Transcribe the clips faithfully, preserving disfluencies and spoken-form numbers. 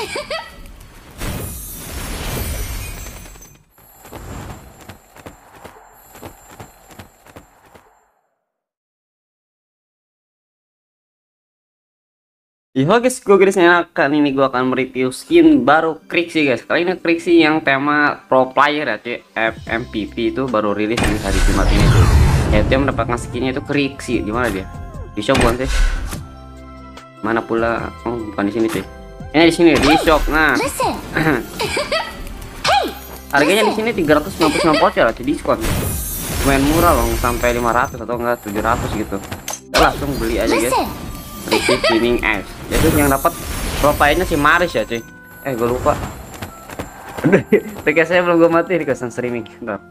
Yo guys, gue guys, kali ini gue akan mereview skin baru Krixi guys. Kali ini Krixi yang tema pro player ya cuy, F M V P itu baru rilis di hari Jumat ini tuh. Ya itu yang mendapatkan skinnya itu Krixi. Di mana dia? Di shop bukan sih? Mana pula? Oh bukan di sini cuy. Ini di sini di shop. Nah, harganya di sini tiga ratus sembilan puluh sembilan voucher lah, diskon. Lumayan murah loh, sampai lima ratus atau enggak tujuh ratus gitu. Kita langsung beli aja guys. Krixi Spinning Axe. Jadi yang dapat profilnya si Maris ya cuy. Eh gue lupa. Udah saya belum gue mati di kosan streaming. Nah,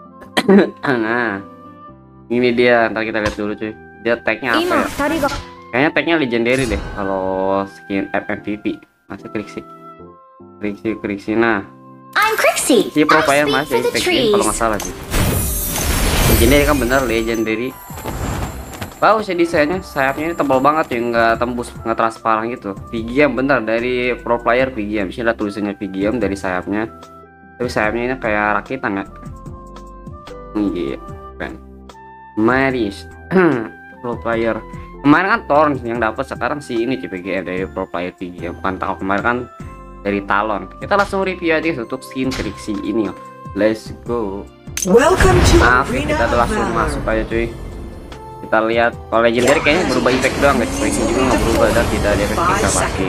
ini dia. Ntar kita lihat dulu cuy. Dia tagnya apa ya? Kayaknya tagnya legendary deh. Kalau skin F M V P masih Krixi. Krixi Krixi. Nah, I'm Krixi. Si profile masih tagnya kalau nggak salah sih. Legendary kan bener legendary. Bagus ya desainnya, sayapnya ini tebal banget ya, nggak tembus, nggak transparan gitu. Pigiam bener dari pro player Pigiam. Sini ada tulisannya Pigiam dari sayapnya. Tapi sayapnya ini kayak rakitan ya. Iya, keren. Maris pro player. Kemarin kan Thorn yang dapat, sekarang si ini C P G M dari pro player Pigiam. Bukan tahu kemarin kan dari Talon. Kita langsung review aja untuk skin Krixi ini. Let's go. Welcome to Maaf, kita udah langsung masuk aja cuy. Kita lihat kalau legendary kayaknya berubah efek doang guys. Krixi juga nggak berubah dan tidak ada efek kita pakai.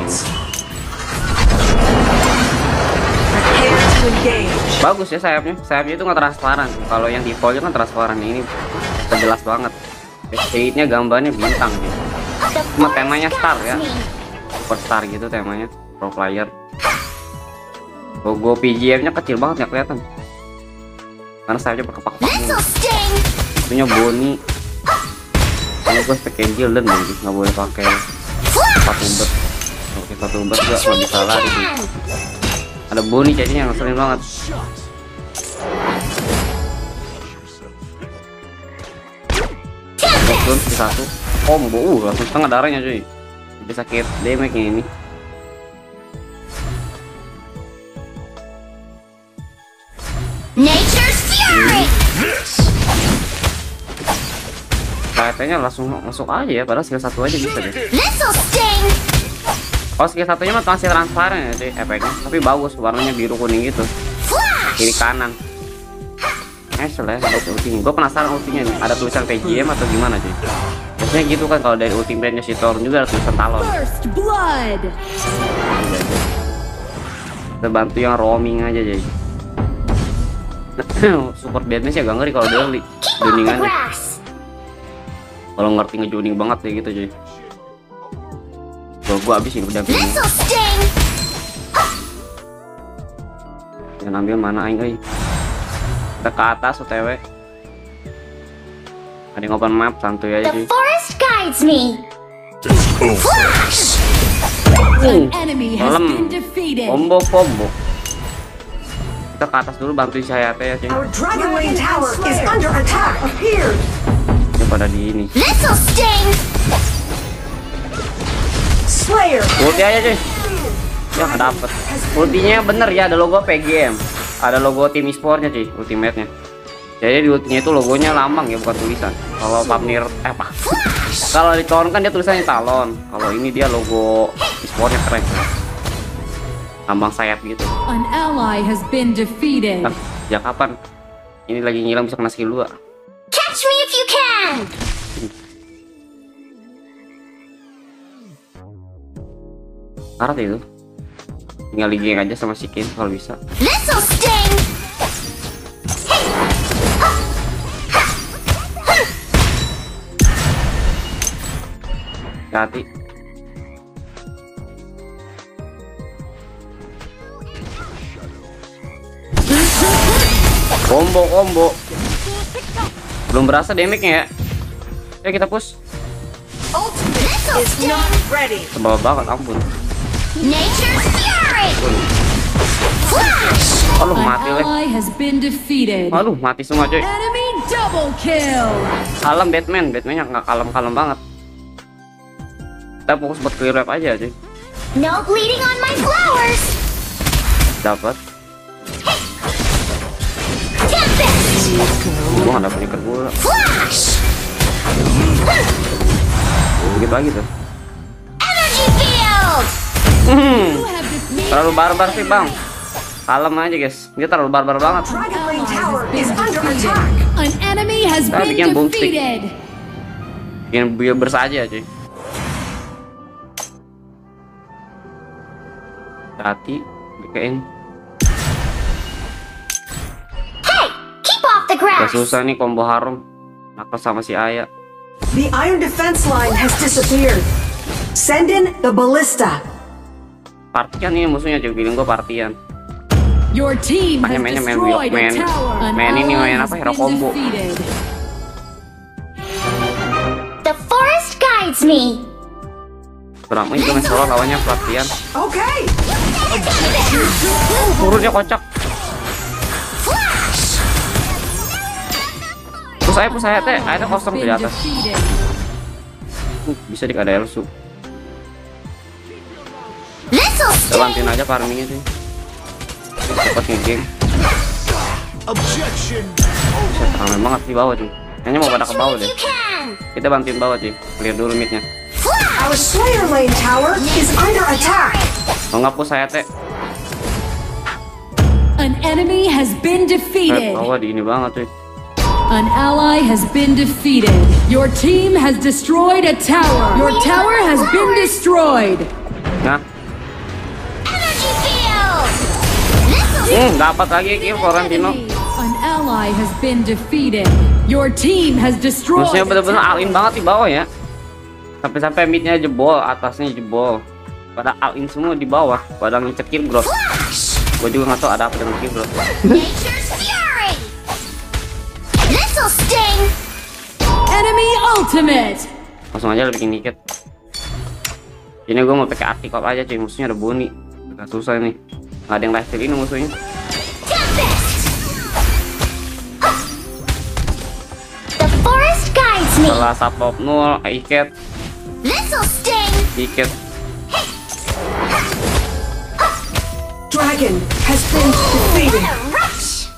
Bagus ya sayapnya. Sayapnya itu nggak transparan. Kalau yang defaultnya kan transparan, ini jelas banget. Shade-nya gambarnya bintang sih. Cuma temanya star ya. Super star gitu temanya. Pro player. Logo P G M-nya kecil banget nggak kelihatan. Karena sayapnya berkepak-kepak. Itunya Bonnie. Ini gue pakai Gildan lagi, nggak boleh pakai sepatu bet. Oke, sepatu bet juga nggak bisa lari sih. Ada Bonnie jadinya yang sering banget. Langsung satu combo, uh langsung setengah darahnya cuy. Bisa sakit damage ini. Nature's fury. Kayaknya langsung masuk aja ya, padahal skill satu aja bisa deh. Oh skill satunya mah masih transparan ya sih efeknya, tapi bagus warnanya biru kuning gitu. Kiri kanan. Eh selesai ada ultinya. Gue penasaran ultinya nih, ada tulisan P G M atau gimana sih? Biasanya gitu kan kalau dari ultimate-nya si Thorn juga ada tulisan Talon. Kita bantu yang roaming aja jadi. Support damage ya gak ngeri kalau dia duningannya. Kalau ngerti ngejuning banget kayak gitu cuy. Kalau gua habisin udah gini. Jangan ambil mana aing euy. Kita ke atas O T W. Ada yang open map santuy aja cuy. Malam. Combo combo. Kita ke atas dulu bantuin saya ya cuy. Pada di ini. Ulti aja cuy. Ya nggak dapet. Ultinya bener ya, ada logo P G M, ada logo tim e-sportnya cuy, ultimate-nya. Jadi di ultinya itu logonya lambang ya, bukan tulisan. Kalau Pamir eh apa? Kalau di Thorn kan dia tulisannya Talon. Kalau ini dia logo e-sportnya keren. Lambang sayap gitu. An ally has been defeated. Nah, ya kapan? Ini lagi ngilang bisa kena skill dua. Catch me if you can. Karat itu. Tinggal digeng aja sama si Ken kalau bisa. This'll sting. Hati. Combo combo. Belum berasa damage-nya ya. Ya kita push. Tebal banget ampun. Aduh mati leh. Aduh mati semua coy. Kalem Batman, Batman-nya nggak kalem-kalem banget. Kita fokus buat clear web aja cuy. No bleeding on my flowers. Dapat. Tempest. Gua nggak dapet ikat bola. Flash. Begitu lagi tuh. Energy field. Hmm, You have defeated terlalu barbar sih bang. Kalem aja guys. Dia terlalu barbar banget. Dragon Lane ally Tower has is been under defeated. attack. An enemy has Kita been bikin boomstick. defeated. Bikin biober saja cuy. Hati, bikin. Hey, keep off the Gak grass. susah nih combo harum. Nakal sama si Aya. The iron defense line has disappeared. Send in the ballista. Partian ini musuhnya cuy. Feeling gua partian. Your team has Makanya mainnya main destroyed main- a tower. An main ini, ally main has apa, hero been combo. defeated. The forest guides me. Kurang itu main solo lawannya partian. Okay. Turunnya kocak. Flash. Terus saya, terus saya teh, Ally Aya teh has kosong di been atas. defeated. Uh, bisa di ada Elsu. This'll Kita sting. bantuin aja farmingnya sih. Cepat nge-game. Objection! Bisa ramai banget di bawah cuy. Kayaknya mau pada Catch ke me bawah if deh. you can. Kita bantuin bawah cuy. Clear dulu midnya. Our Slayer Lane Tower is under attack. Mau nggak push saya teh. An enemy has been Eh, defeated. bawah di ini banget cuy. An ally has been defeated. Your team has destroyed a tower. Your tower has been destroyed. Nah, Energy field. This'll hmm, dapat lagi kill Florentino. An ally has been defeated. Your team has destroyed. Musuhnya a bener-bener tower. all in banget di bawah ya. Sampai-sampai midnya jebol, atasnya jebol. Pada all in semua di bawah. Pada ngecek kill growth. flash. Gue juga nggak tahu ada apa dengan kill growth. Nature's fury. This'll sting. Enemy ultimate. Langsung aja bikin dikit. Ini gue mau pakai artikop aja cuy. Musuhnya ada Bonnie. Agak susah nih. Nggak ada yang live steal ini musuhnya. Tempest. The forest guides me. Setelah support nol, iket, This'll sting. iket. Dragon has been defeated. What a rush.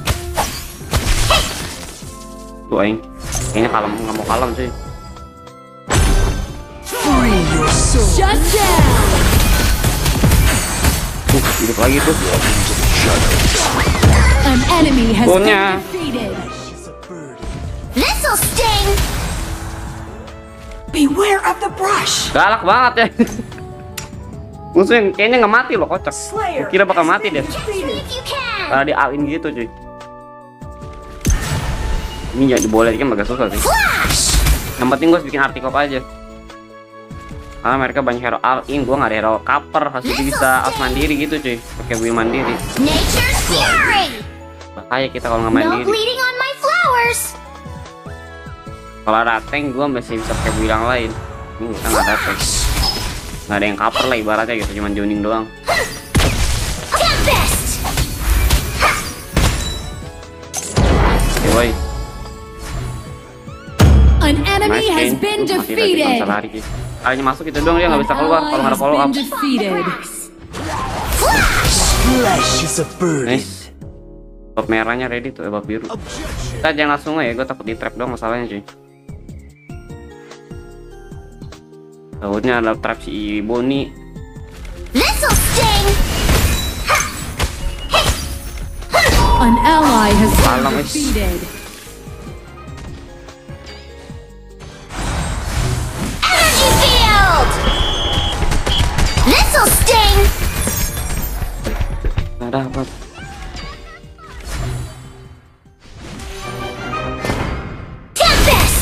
Tuh aing. Kayaknya kalem, nggak mau kalem cuy. Free your soul! Shut down. Tuh, hidup lagi tuh. An enemy has Punya. been defeated. This'll sting. Beware of the brush. Galak banget ya. Musuhnya kayaknya nggak mati loh, kocak. Slayer Gua kira bakal has mati been deh. defeated. If you can. Karena di all in gitu cuy. Ini ya diboleh kan agak susah sih. Flash. Yang penting gue bikin artikop aja. Karena mereka banyak hero all in, gue nggak ada hero cover, harus jadi bisa out mandiri gitu cuy, pakai build mandiri. Nature's fury. Bahaya kita kalau nggak No mandiri. bleeding on my flowers. Kalau ada tank gue masih bisa pakai build yang lain. Ini kita nggak ada tank, nggak ada yang cover lah ibaratnya gitu, cuman joining doang. Tempest. Oke boy, An enemy nice has game. been Uh, mati lagi, nggak defeated. bisa lari gitu. Kalinya masuk itu doang dia nggak An bisa keluar ally kalau nggak ada has follow up. been defeated. Flesh is a burden. Nice. Top merahnya ready tuh, ebab biru. Objection! Kita jangan langsung ya, gue takut di trap doang masalahnya cuy. Takutnya ada trap si Bonnie. This'll sting. An ally has Salah, been wis. defeated. Energy field. This'll sting. Nggak dapat. Tempest.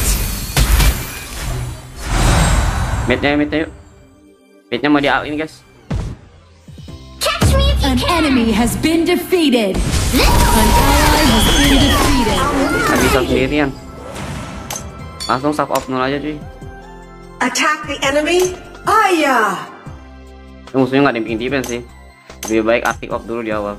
Midnya, midnya yuk. Midnya mau di all in guys. Catch me if you An can. enemy has been defeated. This'll An ally has been defeated. Nggak bisa sendirian. Langsung sub off nol aja cuy. Attack the enemy. Aya. Ini musuhnya nggak ada yang bikin defense sih. Lebih baik artik off dulu di awal.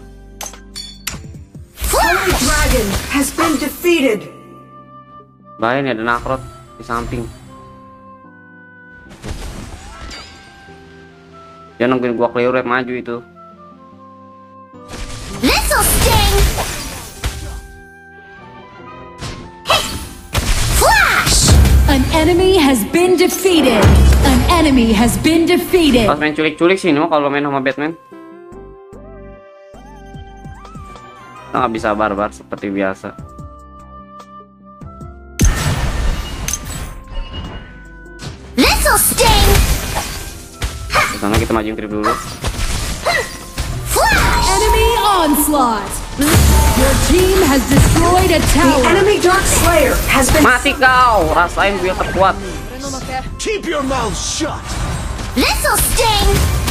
Holy Dragon has been defeated. Bahaya nih ada nakrot di samping. Dia nungguin gua clear rate maju itu. This'll sting! Hey! Flash! An enemy has been defeated. An enemy has been defeated. Pas main culik-culik sih ini mah kalau main sama Batman. Kita nggak bisa barbar seperti biasa. This'll sting! Di sana kita majuin creep dulu. Flash! Enemy onslaught. Your team has destroyed a The tower. enemy Dark Slayer has been. Mati kau, rasain build terkuat. Keep your mouth shut. This'll sting!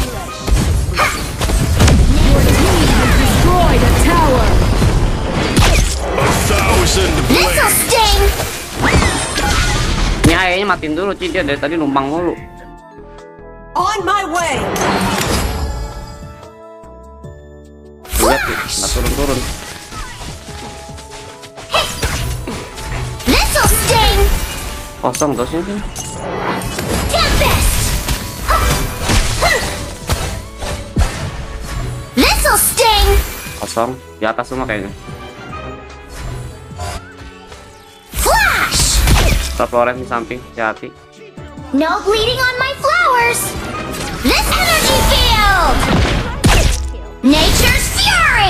Your team has destroyed a tower. A thousand This'll blades. sting! Ini ayahnya matiin dulu, Ci. Dia dari tadi numpang mulu. On my way. Lihat sih, nggak turun-turun. This'll sting! Kosong terusnya sih. Tempest! This'll sting! Kosong, di atas semua kayaknya. Flash! Top Florence di samping, hati-hati. No bleeding on my flowers! This energy field! Nature's fury!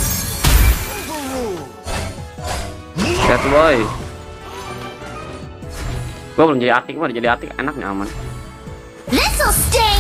Lihat boy. Gua belum jadi atik, gua udah jadi atik, enak nih, aman. This'll sting!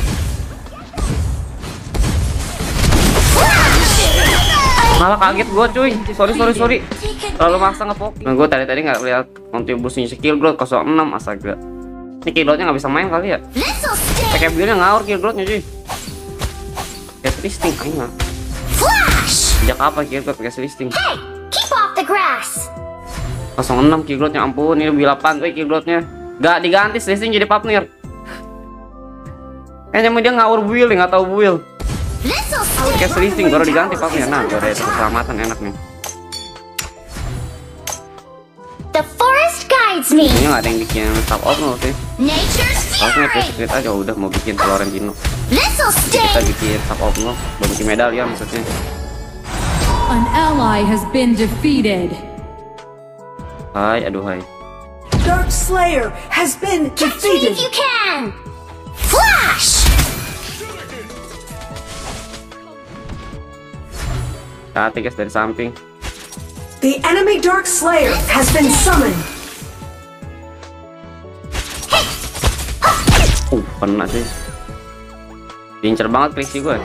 Flash! Malah kaget gua cuy. Sorry sorry sorry. Terlalu maksa ngepoking. Nah, gua tadi-tadi nggak lihat kontribusinya skill growth nol enam astaga. Ini kill growth-nya nggak bisa main kali ya. This'll sting! Pakai build-nya ngawur kill growth-nya cuy. Kayak listing aja. Flash! Sejak apa kill growth pakai listing? Hey! Keep off the grass! nol enam kill growth-nya, ampun. Ini lebih delapan tuh kill growth-nya. Gak diganti listing jadi partner. Kayaknya dia ngawur build, nggak tahu build. This'll sting! Pakai listing baru diganti partner. Nah, gua ada keselamatan enak nih. The forest guides me! Ini nggak ada yang bikin top opnol sih. Nature's Harusnya fury! Secret aja udah mau bikin Florentino. This'll Kita sting! bikin top opnol, belum bikin medallion maksudnya. An ally has been defeated. Hai, aduh hai. Dark Slayer has been Catch me defeated. if you can! Flash! Hati guys dari samping. The enemy Dark Slayer has been summoned. Uh, kena sih. Pincer banget Krixi gue.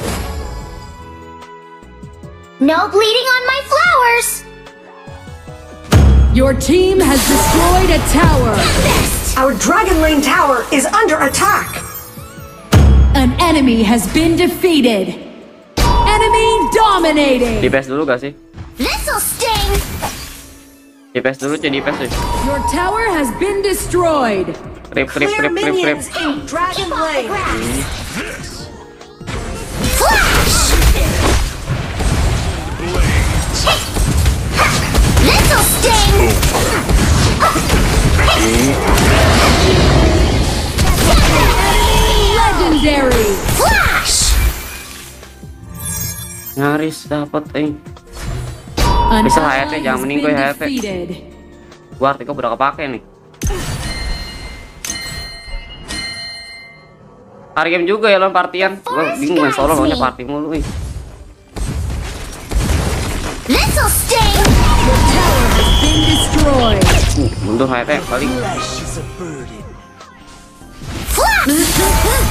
No bleeding on my flowers! Your team has destroyed a tower. Tempest! Our Dragon Lane tower is under attack. An enemy has been defeated. Enemy dominating. D P S dulu gak sih? This'll sting! D P S dulu cuy, D P S cuy. Your tower has been destroyed. Trip, trip, Clear trip, trip, trip. minions in Dragon Lane. Flash! This'll sting! Legendary. Flash! Nyaris dapat eh. An Bisa ally H T, jangan has mending been gue H T. defeated. Gua artikel udah kepake nih. Hari game juga ya lawan partian. Gua bingung main solo lawannya party mulu ih. This'll sting! Your tower has been destroyed. Uh, mundur H T paling. Flesh is a burden. Flash!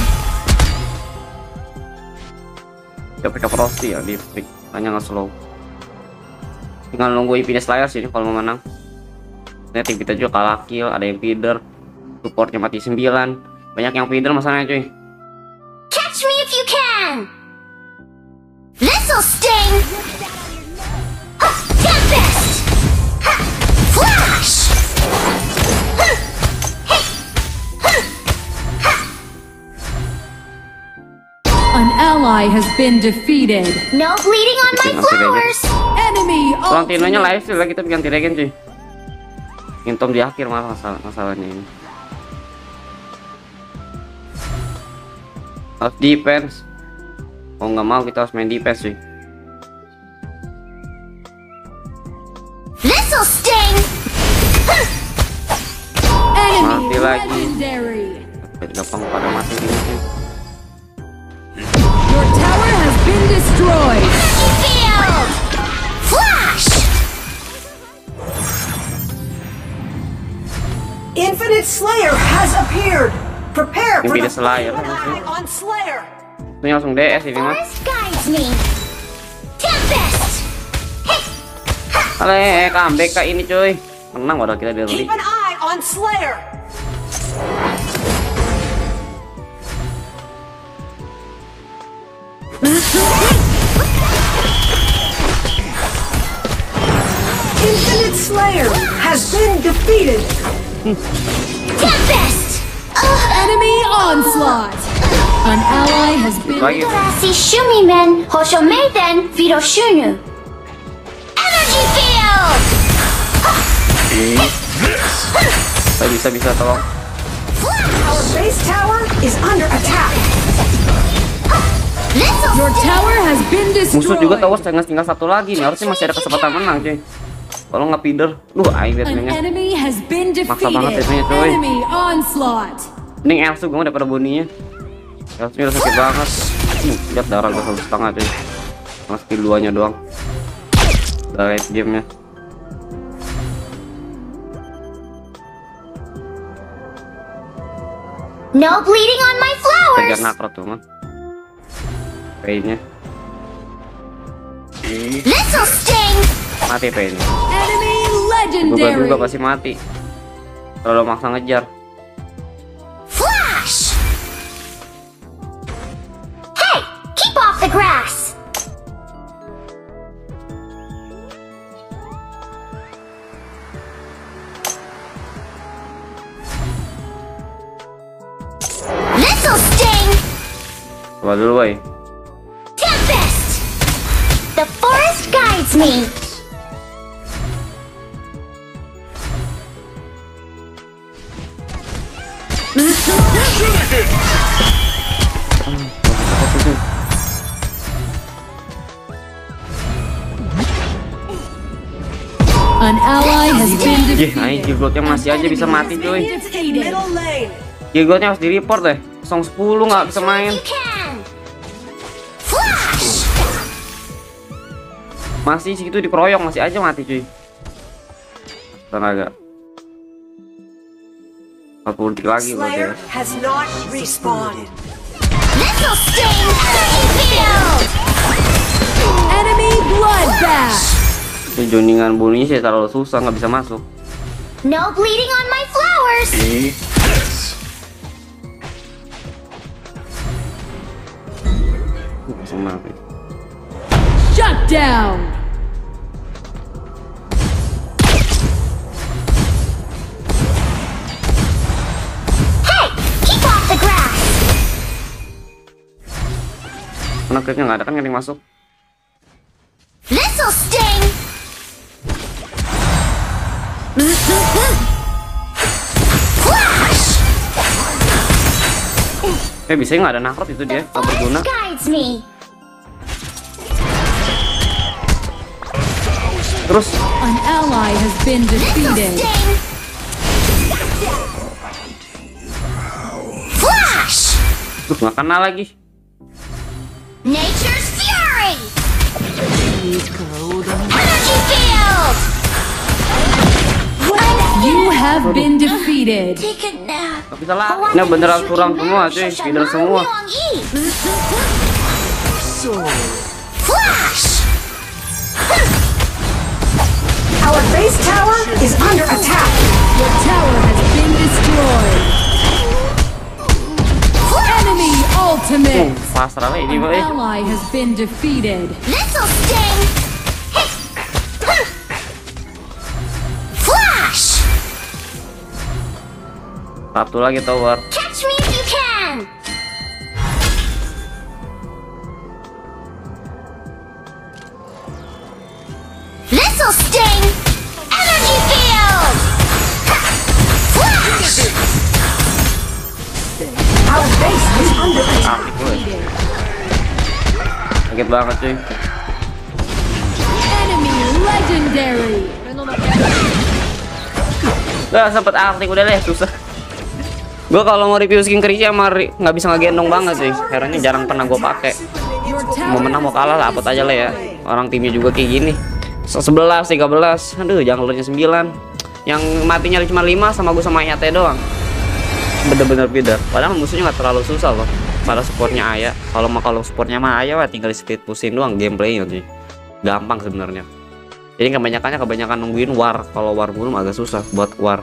Coba pick up Frosty ya di pick. Hanya nggak slow. Tinggal nunggu Infinite Slayer sih kalau mau menang. Ini tim kita juga kalah kill, ada yang feeder, supportnya mati sembilan, banyak yang feeder masalahnya cuy. Catch me if you can! This'll sting! Huh, Tempest! Huh, Flash! Huh, hey, huh, huh. An ally has been defeated. No bleeding on my Bikin anti-regen. flowers! Enemy Florentino-nya ultimate. live sih lah, kita bikin anti-regen cuy. Intom di akhir malah masalah masalahnya ini. Harus defense. Oh nggak mau, kita harus main defense sih. This'll sting! Enemy Mati lagi. legendary. Gampang pada mati gini sih. Your tower has been destroyed. Field! Flash! Infinite Slayer has appeared. Prepare for the Infinite Slayer, final apa sih? eye on Slayer. Ini langsung D S ini mah. Forest guides me. Tempest! Ale, comeback kak ini cuy. Menang wadah kita dari. Keep an eye on Slayer. Infinite Slayer has been defeated. Tempest! Enemy onslaught. An ally has been Lagi. Dorasi Shumimen Hoshomeiden Viroshunu. Energy field! Saya bisa bisa tolong. Our base tower is under attack. This'll Your tower has been Musuh juga tahu destroyed. tinggal tinggal satu lagi nih. Harusnya masih ada kesempatan menang cuy. Kalau nggak feeder, duh aing liat An mainnya. enemy has been Maksa banget defeated. ya, coy. Enemy onslaught. Mending Elsu gue daripada Boninya. Elsu udah sakit banget. Hmm, lihat darah gue satu setengah cuy. Mas skill duanya doang. Udah late gamenya. No bleeding on my Kejar flowers! nakrot tuh man. Painnya This'll sting! mati painnya. Enemy Duga legendary. duga pasti mati. Kalau maksa ngejar. Flash! Hey! Keep off the grass! This'll sting! Coba dulu boy. Tempest! The forest guides me! An ally has been Ih, defeated. aing Gilgotnya masih aja bisa mati cuy. Defeated. Middle lane. Gilgotnya harus di report deh. nol sepuluh nggak bisa main. You can! Flash! Masih segitu dikeroyok masih aja mati cuy. Tenaga. empat puluh detik lagi berarti ya. Slayer has not respawned. This'll sting! Energy field! Enemy bloodbath. Ini joningan Boninya sih terlalu susah nggak bisa masuk. No bleeding on my flowers! Nggak bisa mati. Shut down. Hey! Keep off the grass! Karena creepnya nggak ada kan, yang masuk. This'll sting! Flash! Eh bisa nggak ada nakrot itu dia, nggak berguna. Forest guides me! Terus An ally has been This'll defeated. sting! Flash! terus nggak kena lagi. Nature's fury! Energy field! You have been defeated. Take a nap. Nggak bisa lah. Ini beneran kurang semua cuy, feeder semua. Flash! Our base tower is under attack. Your tower has been destroyed. Enemy Hmm, ultimate. pasrah lah ini An boy. ally has been defeated. This'll sting! Flash! Satu lagi tower. Catch me if you can! This'll sting! Energy field! Flash! Our base is under attack. Asik boy. Sakit banget cuy. Enemy legendary. Gak sempet aktif udah deh, susah. Gue kalau mau review skin Krisi sama nggak bisa ngegendong banget sih. Herannya jarang pernah gue pakai. Your Mau tower menang mau kalah lah, apot aja lah ya. Orang timnya juga kayak gini. sebelas, tiga belas. Aduh, junglernya sembilan. Yang matinya cuma lima sama gue sama Hayate doang. Bener-bener beda. Padahal musuhnya nggak terlalu susah loh. Pada supportnya Aya. Kalau mau kalau supportnya mah Aya, wah tinggal di speed pushing doang gameplaynya sih. Gampang sebenarnya. Jadi kebanyakannya kebanyakan nungguin war. Kalau war belum agak susah buat war.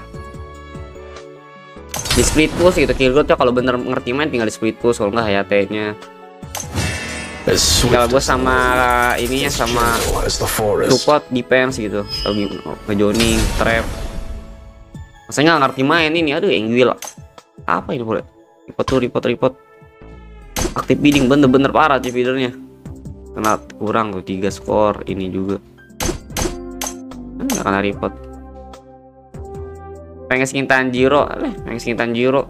Di split push gitu, Killgod ya kalau bener ngerti main tinggal di split push, kalau nggak Hayate-nya. Kalau gue sama ininya sama support defense gitu, lagi ngejoning trap. Masanya nggak ngerti main ini, aduh Engwil apa ini boleh? Report tuh report report. Aktif bidding bener-bener parah sih feedernya. Kena kurang tuh tiga skor ini juga. Nggak kena report. Pengen skin Tanjiro, eh, pengen skin Tanjiro.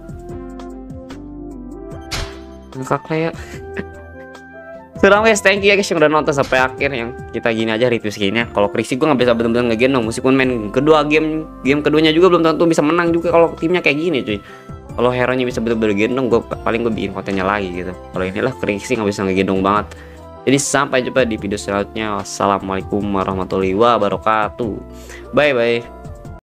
Ngakak kayak. Sudah guys, thank you ya guys yang udah nonton sampai akhir. Yang kita gini aja review skinnya. Kalau Krisi gue nggak bisa bener-bener ngegendong, meskipun main kedua game game keduanya juga belum tentu bisa menang juga kalau timnya kayak gini cuy. Kalau hero nya bisa bener-bener gendong, gue paling gue bikin kontennya lagi gitu. Kalau inilah Krisi nggak bisa ngegendong banget. Jadi sampai jumpa di video selanjutnya. Wassalamualaikum warahmatullahi wabarakatuh. Bye bye.